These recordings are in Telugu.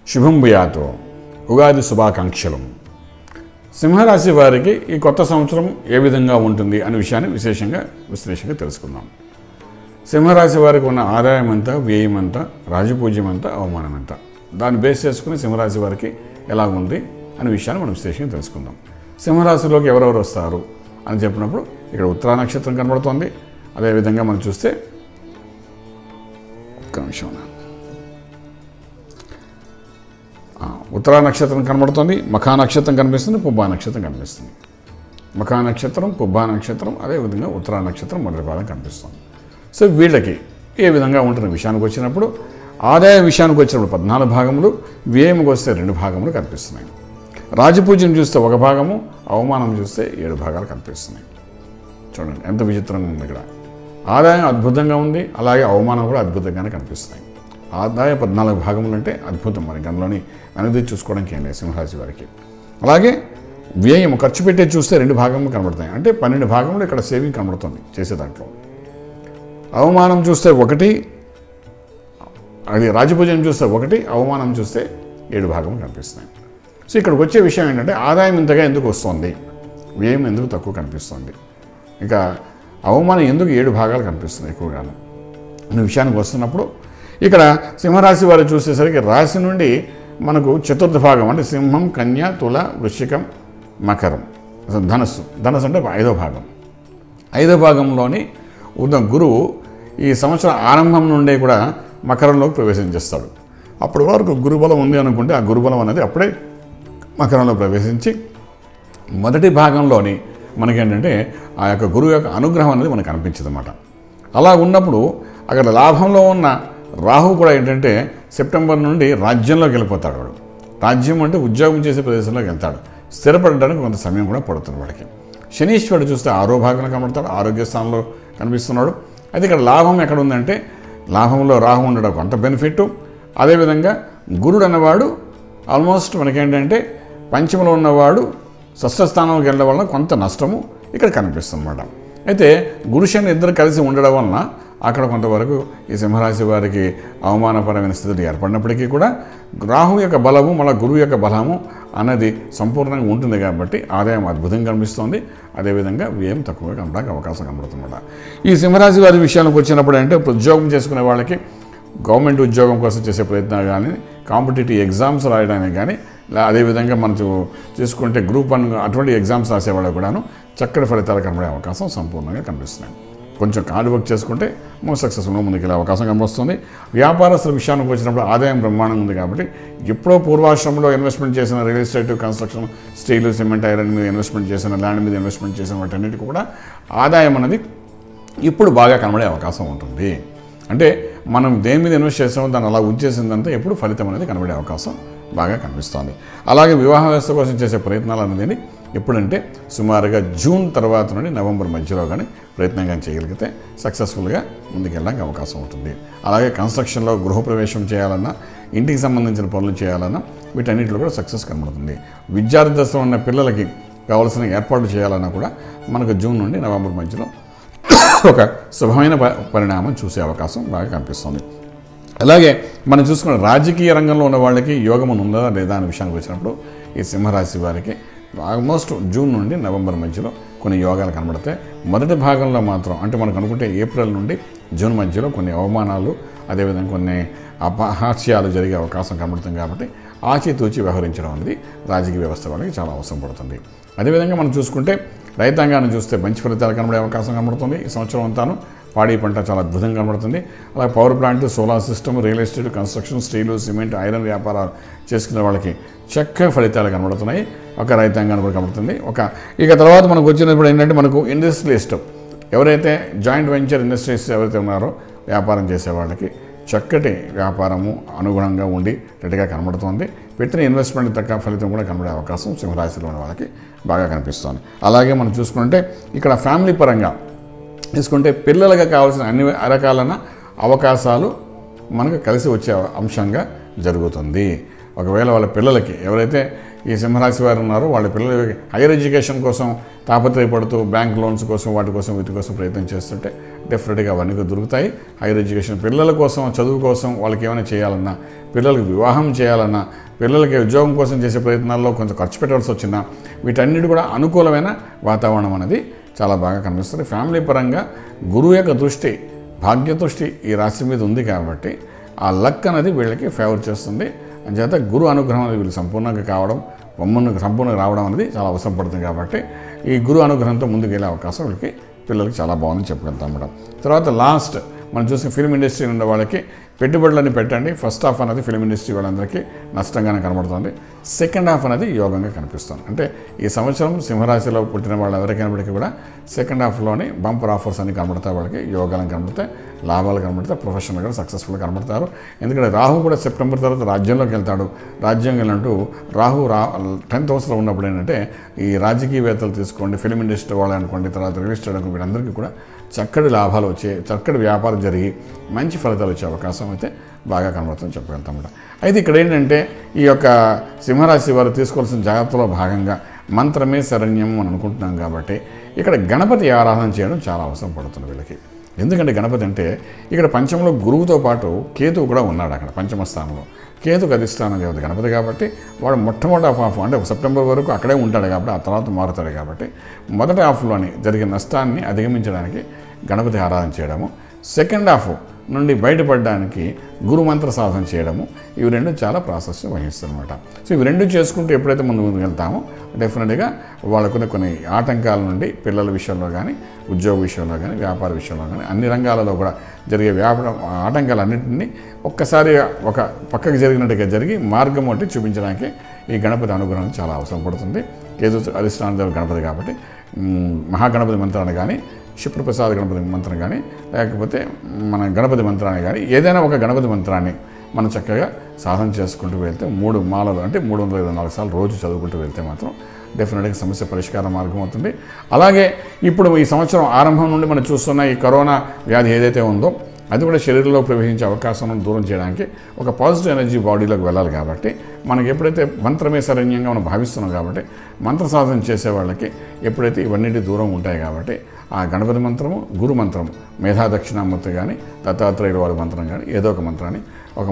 శుభం భూయాతు. ఉగాది శుభాకాంక్షలు. సింహరాశి వారికి ఈ కొత్త సంవత్సరం ఏ విధంగా ఉంటుంది అనే విషయాన్ని విశ్లేషంగా తెలుసుకుందాం. సింహరాశి వారికి ఉన్న ఆదాయం ఎంత, వ్యయం ఎంత, రాజపూజ్యం ఎంత, అవమానం ఎంత, దాన్ని బేస్ చేసుకుని సింహరాశి వారికి ఎలా ఉంది అనే విషయాన్ని మనం విశ్లేషంగా తెలుసుకుందాం. సింహరాశిలోకి ఎవరెవరు వస్తారు అని చెప్పినప్పుడు ఇక్కడ ఉత్తరా నక్షత్రం కనబడుతోంది. అదేవిధంగా మనం చూస్తే ఒక్క నిమిషం, ఉత్తరా నక్షత్రం కనబడుతుంది, మఖా నక్షత్రం కనిపిస్తుంది, పుబ్బా నక్షత్రం కనిపిస్తుంది. మఖా నక్షత్రం, పుబ్బా నక్షత్రం, అదేవిధంగా ఉత్తరా నక్షత్రం మొదటి పాదం కనిపిస్తుంది. సో వీళ్ళకి ఏ విధంగా ఉంటున్న విషయానికి వచ్చినప్పుడు ఆదాయ విషయానికి వచ్చినప్పుడు 14 భాగములు, వ్యయంకి వస్తే 2 భాగములు కనిపిస్తున్నాయి. రాజపూజ్యం చూస్తే 1 భాగము, అవమానం చూస్తే 7 భాగాలు కనిపిస్తున్నాయి. చూడండి ఎంత విచిత్రంగా ఉంది. ఇక్కడ ఆదాయం అద్భుతంగా ఉంది, అలాగే అవమానం కూడా అద్భుతంగానే కనిపిస్తున్నాయి. ఆదాయ 14 భాగములు అంటే అద్భుతం. మనకి అందులోని అనేది చూసుకోవడానికి ఏం లేదు సింహరాశి వారికి. అలాగే వ్యయం ఖర్చు పెట్టే చూస్తే 2 భాగములు కనబడతాయి. అంటే 12 భాగములు ఇక్కడ సేవింగ్ కనబడుతుంది చేసే దాంట్లో. అవమానం చూస్తే 1, అది రాజపూజ్యం చూస్తే 1, అవమానం చూస్తే 7 భాగములు కనిపిస్తున్నాయి. సో ఇక్కడికి వచ్చే విషయం ఏంటంటే ఆదాయం ఇంతగా ఎందుకు వస్తుంది, వ్యయం ఎందుకు తక్కువ కనిపిస్తుంది, ఇక అవమానం ఎందుకు 7 భాగాలు కనిపిస్తుంది ఎక్కువగాను అనే విషయానికి వస్తున్నప్పుడు ఇక్కడ సింహరాశి వారు చూసేసరికి రాశి నుండి మనకు చతుర్థ భాగం అంటే సింహం, కన్య, తుల, వృశ్చికం, మకరం, ధనస్సు అంటే 5వ భాగం. 5వ భాగంలోని ఉన్న గురువు ఈ సంవత్సరం ఆరంభం నుండే కూడా మకరంలోకి ప్రవేశించేస్తాడు. అప్పటి వరకు గురుబలం ఉంది అనుకుంటే ఆ గురుబలం అనేది అప్పుడే మకరంలో ప్రవేశించి మొదటి భాగంలోని మనకేంటంటే ఆ యొక్క గురువు యొక్క అనుగ్రహం అనేది మనకు అనిపించదు అన్నమాట. అలా ఉన్నప్పుడు అక్కడ లాభంలో ఉన్న రాహు కూడా ఏంటంటే సెప్టెంబర్ నుండి రాజ్యంలోకి వెళ్ళిపోతాడు. వాడు రాజ్యం అంటే ఉద్యోగం చేసే ప్రదేశంలోకి వెళ్తాడు. స్థిరపడడానికి కొంత సమయం కూడా పడుతుంది వాడికి. శనీశ్వరుడు చూస్తే 6వ భాగంలో కనబడతాడు, ఆరోగ్య స్థానంలో కనిపిస్తున్నాడు. అయితే ఇక్కడ లాభం ఎక్కడ ఉందంటే లాభంలో రాహు ఉండడం కొంత బెనిఫిట్. అదేవిధంగా గురుడు అన్నవాడు ఆల్మోస్ట్ మనకేంటంటే పంచమలో ఉన్నవాడు షష్ఠ స్థానంలోకి వెళ్ళడం వలన కొంత నష్టము ఇక్కడ కనిపిస్తుంది అన్నమాట. అయితే గురు శని ఇద్దరు కలిసి ఉండడం వలన అక్కడ కొంతవరకు ఈ సింహరాశి వారికి అవమానపరమైన స్థితులు ఏర్పడినప్పటికీ కూడా రాహు యొక్క బలము మళ్ళీ గురువు యొక్క బలము అన్నది సంపూర్ణంగా ఉంటుంది కాబట్టి ఆదాయం అద్భుతంగా కనిపిస్తుంది. అదేవిధంగా వ్యయం తక్కువగా కనడానికి అవకాశం కనబడుతుందన్నమాట. ఈ సింహరాశి వారి విషయానికి వచ్చినప్పుడు అంటే ఉద్యోగం చేసుకునే వాళ్ళకి గవర్నమెంట్ ఉద్యోగం కోసం చేసే ప్రయత్నాలు కానీ, కాంపిటేటివ్ ఎగ్జామ్స్ రాయడానికి కానీ, అదేవిధంగా మనం చూసుకుంటే గ్రూప్ 1 అటువంటి ఎగ్జామ్స్ రాసేవాళ్ళకు కూడాను చక్కటి ఫలితాలు కనబడే అవకాశం సంపూర్ణంగా కనిపిస్తున్నాయి. కొంచెం హార్డ్ వర్క్ చేసుకుంటే సక్సెస్ఫుల్గా ముందుకెళ్ళే అవకాశం కనిపిస్తుంది. వ్యాపారస్తుల విషయానికి వచ్చినప్పుడు ఆదాయం బ్రహ్మాండంగా ఉంది కాబట్టి ఎప్పుడో పూర్వాశ్రమంలో ఇన్వెస్ట్మెంట్ చేసిన real estate, construction, steel, cement, iron మీద ఇన్వెస్ట్మెంట్ చేసిన, ల్యాండ్ మీద ఇన్వెస్ట్మెంట్ చేసిన వాటన్నిటికీ కూడా ఆదాయం అనేది ఇప్పుడు బాగా కనబడే అవకాశం ఉంటుంది. అంటే మనం దేని మీద ఇన్వెస్ట్ చేసామో దాన్ని అలా ఉంచేసిందంతా ఎప్పుడు ఫలితం అనేది కనబడే అవకాశం బాగా కనిపిస్తుంది. అలాగే వివాహ వ్యవస్థ కోసం చేసే ప్రయత్నాలు అనేది ఎప్పుడంటే సుమారుగా జూన్ తర్వాత నుండి నవంబర్ మధ్యలో కానీ ప్రయత్నం కానీ చేయగలిగితే సక్సెస్ఫుల్గా ముందుకెళ్ళడానికి అవకాశం ఉంటుంది. అలాగే కన్స్ట్రక్షన్లో గృహప్రవేశం చేయాలన్నా, ఇంటికి సంబంధించిన పనులు చేయాలన్నా వీటన్నిటిలో కూడా సక్సెస్ కనబడుతుంది. విద్యార్థి దశలో ఉన్న పిల్లలకి కావాల్సిన ఏర్పాట్లు చేయాలన్నా కూడా మనకు జూన్ నుండి నవంబర్ మధ్యలో ఒక శుభమైన పరిణామం చూసే అవకాశం బాగా కనిపిస్తుంది. అలాగే మనం చూసుకున్న రాజకీయ రంగంలో ఉన్న వాళ్ళకి యోగం ఉందా లేదా అనే విషయానికి వచ్చినప్పుడు ఈ సింహరాశి వారికి ఆల్మోస్ట్ జూన్ నుండి నవంబర్ మధ్యలో కొన్ని యోగాలు కనబడతాయి. మొదటి భాగంలో మాత్రం అంటే మనకు అనుకుంటే ఏప్రిల్ నుండి జూన్ మధ్యలో కొన్ని అవమానాలు, అదేవిధంగా కొన్ని అపహాస్యాలు జరిగే అవకాశం కనబడుతుంది. కాబట్టి ఆచితూచి వ్యవహరించడం అనేది రాజకీయ వ్యవస్థ వాళ్ళకి చాలా అవసరం పడుతుంది. అదేవిధంగా మనం చూసుకుంటే రైతాంగాన్ని చూస్తే మంచి ఫలితాలు కనబడే అవకాశం కనబడుతుంది. ఈ సంవత్సరం అంతాను పాడి పంట చాలా అద్భుతంగా కనబడుతుంది. అలాగే power plant, solar system, real estate, construction, steel, cement, iron వ్యాపారాలు చేసుకునే వాళ్ళకి చక్కగా ఫలితాలు కనబడుతున్నాయి. ఒక రైతాంగాన్ని కూడా కనబడుతుంది. ఇక తర్వాత మనకు వచ్చినప్పుడు ఏంటంటే మనకు ఇండస్ట్రియలిస్ట్ ఎవరైతే జాయింట్ వెంచర్ ఇండస్ట్రీస్ ఎవరైతే ఉన్నారో వ్యాపారం చేసే వాళ్ళకి చక్కటి వ్యాపారము అనుగుణంగా ఉండి రెడ్డిగా కనబడుతుంది. పెట్టిన ఇన్వెస్ట్మెంట్ తగ్గ ఫలితం కూడా కనబడే అవకాశం సింహరాశిలో ఉన్న వాళ్ళకి బాగా కనిపిస్తుంది. అలాగే మనం చూసుకుంటే ఇక్కడ ఫ్యామిలీ పరంగా తీసుకుంటే పిల్లలకు కావాల్సిన అన్ని రకాలైన అవకాశాలు మనకు కలిసి వచ్చే అంశంగా జరుగుతుంది. ఒకవేళ వాళ్ళ పిల్లలకి ఎవరైతే ఈ సింహరాశి వారు ఉన్నారో వాళ్ళ పిల్లలకి హైయర్ ఎడ్యుకేషన్ కోసం తాపత్రయపడుతూ బ్యాంక్ లోన్స్ కోసం వీటి కోసం ప్రయత్నం చేస్తుంటే డెఫినెట్గా అవన్నీ దొరుకుతాయి. హైయర్ ఎడ్యుకేషన్ పిల్లల కోసం, చదువు కోసం వాళ్ళకి ఏమైనా చేయాలన్నా, పిల్లలకి వివాహం చేయాలన్నా, పిల్లలకి ఉద్యోగం కోసం చేసే ప్రయత్నాల్లో కొంచెం ఖర్చు పెట్టవలసి వచ్చినా వీటన్నిటి కూడా అనుకూలమైన వాతావరణం అనేది చాలా బాగా కనిపిస్తుంది. ఫ్యామిలీ పరంగా గురువు యొక్క దృష్టి, భాగ్య దృష్టి ఈ రాశి మీద ఉంది కాబట్టి ఆ లక్ అనేది వీళ్ళకి ఫేవర్ చేస్తుంది. అంచేత గురు అనుగ్రహం అనేది వీళ్ళు సంపూర్ణంగా కావడం, సంపూర్ణంగా రావడం అనేది చాలా అవసరం పడుతుంది. కాబట్టి ఈ గురు అనుగ్రహంతో ముందుకు వెళ్ళే అవకాశం వీళ్ళకి, పిల్లలకి చాలా బాగుందని చెప్పగలుగుతాం మేడం. తర్వాత లాస్ట్ మనం చూసిన ఫిల్మ్ ఇండస్ట్రీ ఉన్న వాళ్ళకి పెట్టుబడులని పెట్టండి. ఫస్ట్ హాఫ్ అనేది ఫిల్మ్ ఇండస్ట్రీ వాళ్ళందరికీ నష్టంగానే కనబడుతుంది. సెకండ్ హాఫ్ అనేది యోగంగా కనిపిస్తుంది. అంటే ఈ సంవత్సరం సింహరాశిలో పుట్టిన వాళ్ళు ఎవరికైనప్పటికీ కూడా సెకండ్ హాఫ్లోని బంపర్ ఆఫర్స్ అన్ని కనబడతాయి. వాళ్ళకి యోగాలను కనబడతాయి, లాభాలు కనబడతాయి, ప్రొఫెషనల్గా సక్సెస్ఫుల్గా కనబడతారు. ఎందుకంటే రాహు కూడా సెప్టెంబర్ తర్వాత రాజ్యంలోకి వెళ్తాడు. రాజ్యం వెళ్ళినట్టు రాహు 10th హౌస్లో ఉన్నప్పుడు ఏంటంటే ఈ రాజకీయవేత్తలు తీసుకోండి, ఫిల్మ్ ఇండస్ట్రీ వాళ్ళు అనుకోండి, తర్వాత రియల్ ఎస్టేట్ అనుకోండి, వీళ్ళందరికీ కూడా చక్కటి లాభాలు వచ్చే, చక్కటి వ్యాపారం జరిగి మంచి ఫలితాలు వచ్చే అవకాశం అయితే బాగా కనబడుతుందని చెప్పగలుగుతాం అన్నమాట. అయితే ఇక్కడ ఏంటంటే ఈ యొక్క సింహరాశి వారు తీసుకోవాల్సిన జాగ్రత్తలో భాగంగా మంత్రమే శరణ్యం అని అనుకుంటున్నాం కాబట్టి ఇక్కడ గణపతి ఆరాధన చేయడం చాలా అవసరం పడుతుంది వీళ్ళకి. ఎందుకంటే గణపతి అంటే ఇక్కడ పంచమంలో గురువుతో పాటు కేతువు కూడా ఉన్నాడు. అక్కడ పంచమ స్థానంలో కేతుకు అధిష్టానం దేవత గణపతి కాబట్టి వాడు మొట్టమొదటి హాఫ్ అంటే సెప్టెంబర్ వరకు అక్కడే ఉంటాడు కాబట్టి ఆ తర్వాత మారుతాడు కాబట్టి మొదటి హాఫ్లోని జరిగే నష్టాన్ని అధిగమించడానికి గణపతి ఆరాధన చేయడము, సెకండ్ హాఫ్ నుండి బయటపడడానికి గురుమంత్ర సాధన చేయడము, ఇవి రెండు చాలా ప్రాశస్త్యం వహిస్తుంది అనమాట. సో ఇవి రెండు చేసుకుంటూ ఎప్పుడైతే ముందుకు వెళ్తామో డెఫినెట్గా వాళ్ళకున్న కొన్ని ఆటంకాల నుండి పిల్లల విషయంలో కానీ, ఉద్యోగ విషయంలో కానీ, వ్యాపార విషయంలో కానీ అన్ని రంగాలలో కూడా జరిగే ఆటంకాలన్నింటినీ ఒక్కసారి ఒక పక్కకు జరిగినట్టుగా జరిగి మార్గం ఒకటి చూపించడానికి ఈ గణపతి అనుగ్రహం చాలా అవసరం పడుతుంది. కేతు అధిష్టాన దేవత గణపతి కాబట్టి మహాగణపతి మంత్రాన్ని కానీ, శుక్రప్రసాద గణపతి మంత్రం కానీ, లేకపోతే మన గణపతి మంత్రాన్ని కానీ, ఏదైనా ఒక గణపతి మంత్రాన్ని మనం చక్కగా సాధన చేసుకుంటూ వెళ్తే 3 మాలలు అంటే 324 సార్లు రోజు చదువుకుంటూ వెళ్తే మాత్రం డెఫినెట్గా సమస్య పరిష్కార మార్గం అవుతుంది. అలాగే ఇప్పుడు ఈ సంవత్సరం ఆరంభం నుండి మనం చూస్తున్న ఈ కరోనా వ్యాధి ఏదైతే ఉందో అది కూడా శరీరంలో ప్రవేశించే అవకాశం దూరం చేయడానికి ఒక పాజిటివ్ ఎనర్జీ బాడీలోకి వెళ్ళాలి. కాబట్టి మనకి ఎప్పుడైతే మంత్రమే శరణ్యంగా మనం భావిస్తున్నాం కాబట్టి మంత్ర సాధన చేసే వాళ్ళకి ఎప్పుడైతే ఇవన్నిటి దూరం ఉంటాయి కాబట్టి ఆ గణపతి మంత్రము, గురు మంత్రము, మేధా దక్షిణామూర్తి కానీ, దత్తాత్రేయుల వారి మంత్రం కానీ ఏదో ఒక మంత్రాన్ని ఒక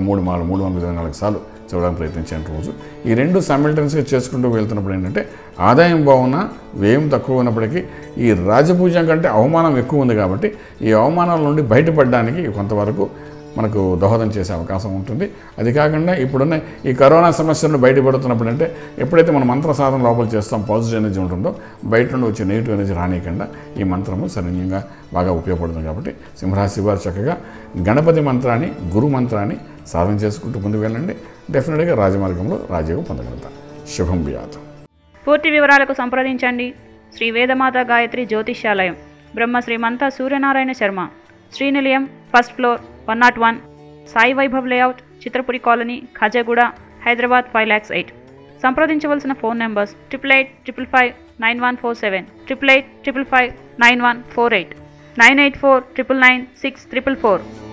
324 సార్లు చూడడానికి ప్రయత్నించాను రోజు. ఈ రెండు సైమల్టేనియస్గా చేసుకుంటూ వెళ్తున్నప్పుడు ఏంటంటే ఆదాయం బాగున్నా వ్యయం తక్కువ ఉన్నప్పటికీ ఈ రాజపూజ్యం కంటే అవమానం ఎక్కువ ఉంది కాబట్టి ఈ అవమానాల నుండి బయటపడడానికి కొంతవరకు మనకు దోహదం చేసే అవకాశం ఉంటుంది. అది కాకుండా ఇప్పుడున్న ఈ కరోనా సమస్యలను బయటపడుతున్నప్పుడు అంటే ఎప్పుడైతే మనం మంత్ర సాధన లోపల చేస్తాం పాజిటివ్ ఎనర్జీ ఉంటుందో బయట నుండి వచ్చే నెగిటివ్ ఎనర్జీ రానియకుండా ఈ మంత్రము సరణ్యంగా బాగా ఉపయోగపడుతుంది. కాబట్టి సింహరాశి వారు చక్కగా గణపతి మంత్రాన్ని, గురు మంత్రాన్ని సాధన చేసుకుంటూ ముందుకు వెళ్ళండి. డెఫినెట్గా రాజమార్గంలో రాజయోగం పొందగలుగుతాం. శుభం బియాతం. పూర్తి వివరాలకు సంప్రదించండి Shri Vedamata Gayatri Jyotishyalayam, Brahma Srimantha Suryanarayana Sharma, Srinilayam, first floor, 101, Sai Vaibhav layout, Chitrapuri colony, Khajaguda, Hyderabad 5,08,000. సంప్రదించవలసిన ఫోన్ నెంబర్స్ 8885559147, 8855559148, 984999644.